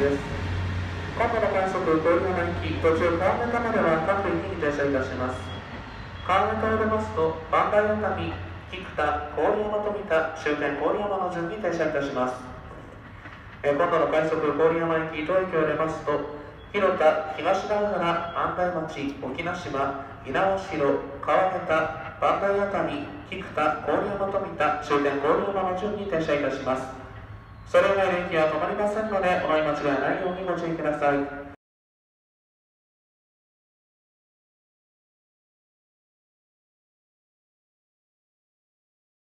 です。今度の快速郡山行き、途中川根田までは各駅に停車いたします。川根田を出ますと、磐梯熱海、菊田、郡山と見た終点郡山の順に停車いたします。今度の快速郡山行き、糸駅を出ますと、広田、東長原、磐梯町、沖ノ島、猪苗代、川根田、磐梯熱海、菊田、郡山と見た終点郡山の順に停車いたします。それ以外の駅は止まりませんので、お乗り間違いないようにご注意ください。